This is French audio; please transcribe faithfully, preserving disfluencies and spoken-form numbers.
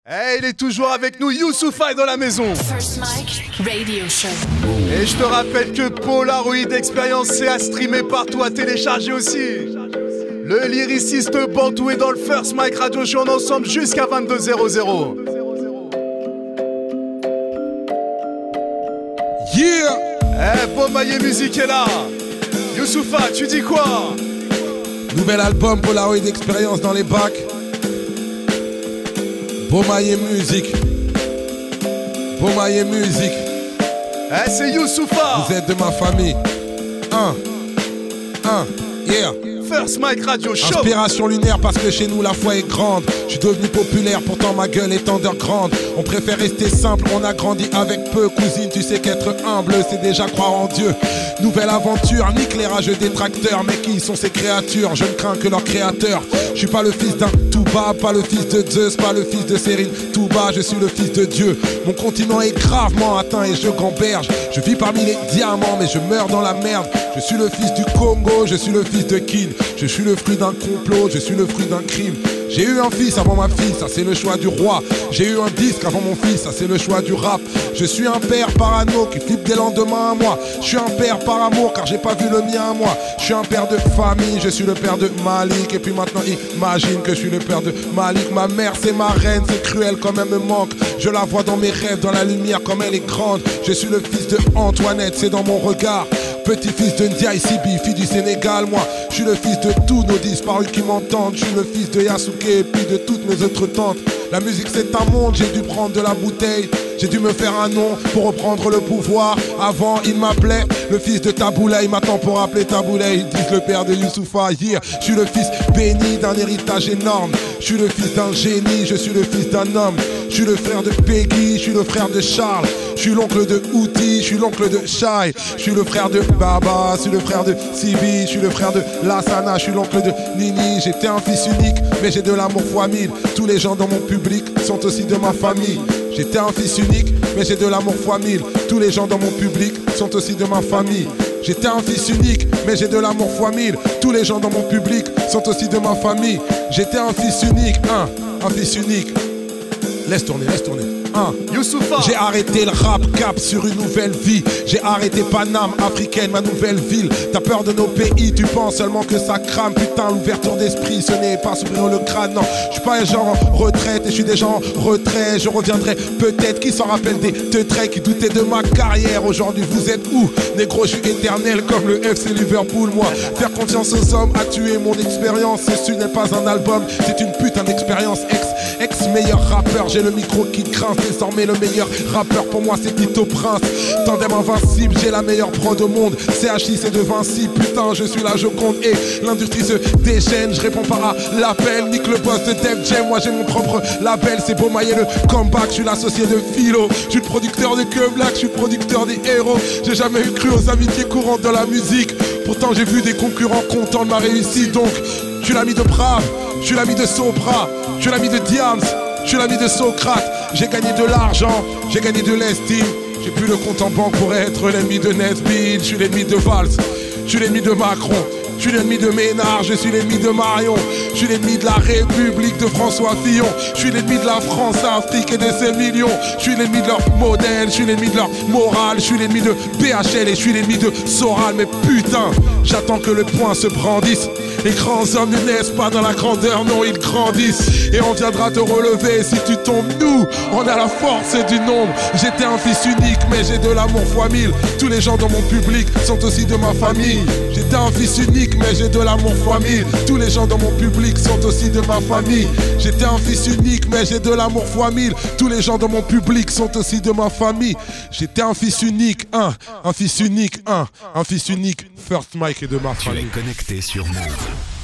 Eh, il est toujours avec nous, Youssoupha est dans la maison. First Mike Radio Show. Et je te rappelle que Polaroid Experience, c'est à streamer partout, à télécharger aussi. Le lyriciste Bantou est dans le First Mike Radio Show, on est ensemble jusqu'à vingt-deux heures. Yeah! Eh, Bomaye Musique est là. Youssoupha, tu dis quoi? Nouvel album Polaroid Experience dans les bacs. Bomaye Musique. Bomaye Musique. Eh, c'est Youssoupha. Vous êtes de ma famille. Un. Un. Yeah. First Mike Radio Show. Inspiration lunaire parce que chez nous la foi est grande. Je suis devenu populaire, pourtant ma gueule est underground. On préfère rester simple, on a grandi avec peu. Cousine, tu sais qu'être humble, c'est déjà croire en Dieu. Nouvelle aventure, nique les rageux détracteurs. Mais qui sont ces créatures? Je ne crains que leur créateur. Je suis pas le fils d'un Touba, pas le fils de Zeus, pas le fils de Sérine Touba, je suis le fils de Dieu. Mon continent est gravement atteint et je gamberge. Je vis parmi les diamants mais je meurs dans la merde. Je suis le fils du Congo, je suis le fils de Kin. Je suis le fruit d'un complot, je suis le fruit d'un crime. J'ai eu un fils avant ma fille, ça c'est le choix du roi. J'ai eu un disque avant mon fils, ça c'est le choix du rap. Je suis un père parano qui flippe des lendemains à moi. Je suis un père par amour car j'ai pas vu le mien à moi. Je suis un père de famille, je suis le père de Malik. Et puis maintenant imagine que je suis le père de Malik. Ma mère c'est ma reine, c'est cruel comme elle me manque. Je la vois dans mes rêves, dans la lumière comme elle est grande. Je suis le fils de Antoinette, c'est dans mon regard. Petit-fils de Ndiaye Sibi, fille du Sénégal, moi. Je suis le fils de tous nos disparus qui m'entendent. Je suis le fils de Yasuke et puis de toutes mes autres tantes. La musique c'est un monde, j'ai dû prendre de la bouteille. J'ai dû me faire un nom pour reprendre le pouvoir. Avant il m'appelait le fils de Taboulay. Il m'attend pour appeler Taboulay. Ils disent le père de Youssoupha. Yeah. Je suis le fils béni d'un héritage énorme. Je suis le fils d'un génie, je suis le fils d'un homme. Je suis le frère de Peggy, je suis le frère de Charles. Je suis l'oncle de Outi, je suis l'oncle de Shai. Je suis le frère de Baba, je suis le frère de Sibi. Je suis le frère de Lassana, je suis l'oncle de Nini. J'étais un fils unique, mais j'ai de l'amour fois mille. Tous les gens dans mon public sont aussi de ma famille. J'étais un fils unique, mais j'ai de l'amour fois mille. Tous les gens dans mon public sont aussi de ma famille. J'étais un fils unique, mais j'ai de l'amour fois mille. Tous les gens dans mon public sont aussi de ma famille. J'étais un fils unique, un, un fils unique. Laisse tourner, laisse tourner. Un. Youssoupha. J'ai arrêté le rap, cap sur une nouvelle vie. J'ai arrêté Paname, africaine, ma nouvelle ville. T'as peur de nos pays, tu penses seulement que ça crame. Putain, l'ouverture d'esprit, ce n'est pas s'ouvrir le crâne. Non, je suis pas un genre en retraite et je suis déjà en retrait. Je reviendrai peut-être, qui s'en rappelle des teutrés qui doutaient de ma carrière. Aujourd'hui, vous êtes où? Négro, je suis éternel comme le F C Liverpool, moi. Faire confiance aux hommes a tué mon expérience. Ce n'est pas un album, c'est une putain d'expérience. Ex, ex meilleur rappeur, j'ai le micro qui grince. Désormais le meilleur rappeur pour moi c'est Tito Prince. Tandem invincible, j'ai la meilleure prod au monde. C H I c'est de Vinci, putain je suis la Joconde. Et l'industrie se déchaîne, je réponds pas à l'appel. Nique le boss de Def Jam, moi j'ai mon propre label. C'est Bomaye le comeback, je suis l'associé de Philo. Je suis le producteur de Que Black, je suis le producteur des héros. J'ai jamais eu cru aux amitiés courantes dans la musique. Pourtant j'ai vu des concurrents contents de ma réussite. Donc je suis l'ami de Brave, je suis l'ami de Sopra, je suis l'ami de Diams, je suis l'ami de Socrate. J'ai gagné de l'argent, j'ai gagné de l'estime. J'ai plus le compte en banque pour être l'ennemi de Nesbitt. Je suis l'ennemi de Valls, je suis l'ennemi de Macron. Je suis l'ennemi de Ménard, je suis l'ennemi de Marion. Je suis l'ennemi de la République de François Fillon. Je suis l'ennemi de la France, Afrique et de ses millions. Je suis l'ennemi de leur modèle, je suis l'ennemi de leur morale. Je suis l'ennemi de B H L et je suis l'ennemi de Soral. Mais putain, j'attends que le poing se brandisse. Les grands hommes ne naissent pas dans la grandeur, non ils grandissent. Et on viendra te relever si tu tombes. Nous, on a la force du nombre. J'étais un fils unique mais j'ai de l'amour fois mille. Tous les gens dans mon public sont aussi de ma famille. J'étais un fils unique mais j'ai de l'amour fois mille. Tous les gens dans mon public sont aussi de ma famille. J'étais un fils unique mais j'ai de l'amour fois mille. Tous les gens dans mon public sont aussi de ma famille. J'étais un fils unique, un, un fils unique, un, un fils unique. First Mike est de ma famille. Tu es connecté sur Move.